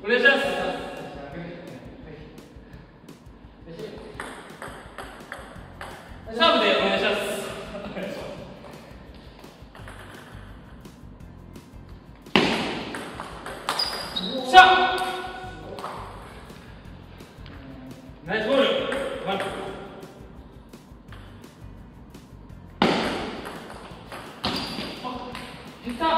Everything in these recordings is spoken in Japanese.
お願いします。サーブでお願いします。しゃナイスボール。ワン下手。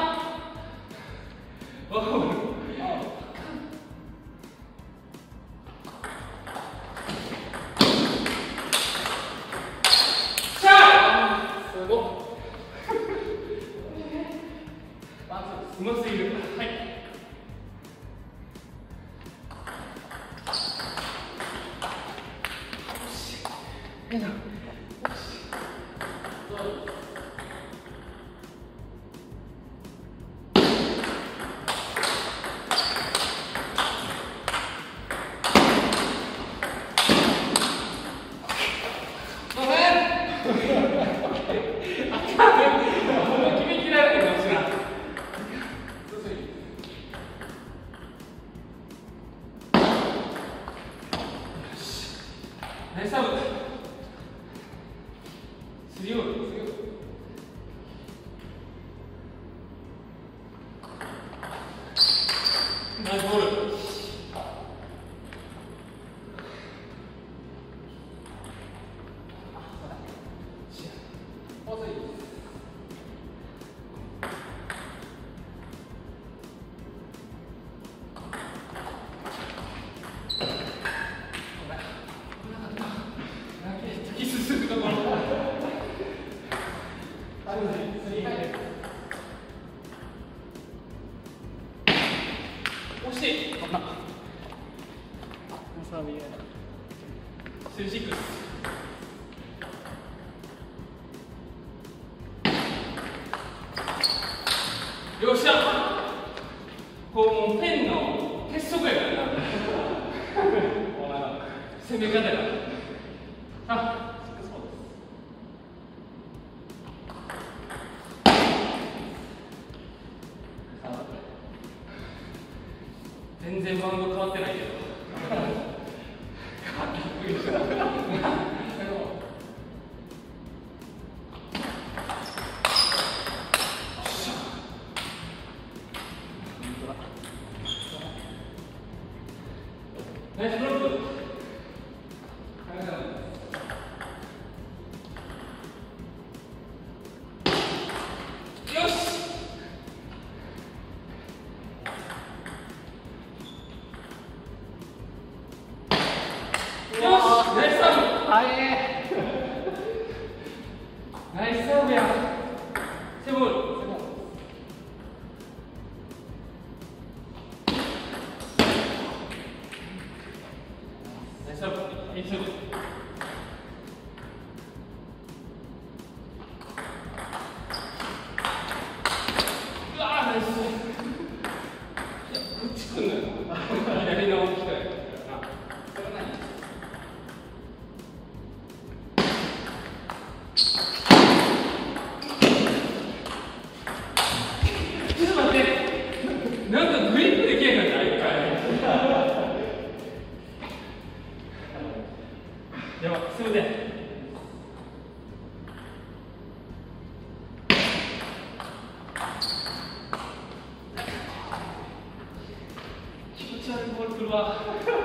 うますぎる。はい。いいな。ナイスサーブ。スリーオール。ナイスボール。惜しい。スリーシックス。よっしゃ。こうもうペンの鉄則やからな。攻め方が。あ、全然バウンド変わってないけど。ナイスブロック。よし。ナイスサーブ。ナイスサーブや。セブン。ナイスサーブ。ナイスサーブ。うわー、ナイス。いや、こっち来んのよ。左の機械。なんかグリップできへんかった一回。でもすみません。気持ち悪いボールくるわ。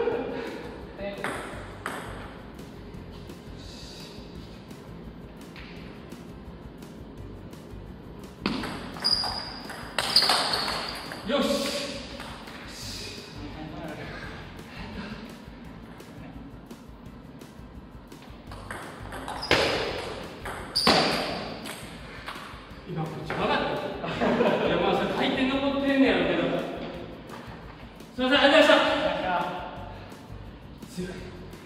よし。今こっち曲がった。いやまあそれ回転残ってんねやろけど。すみません、ありがとうございました。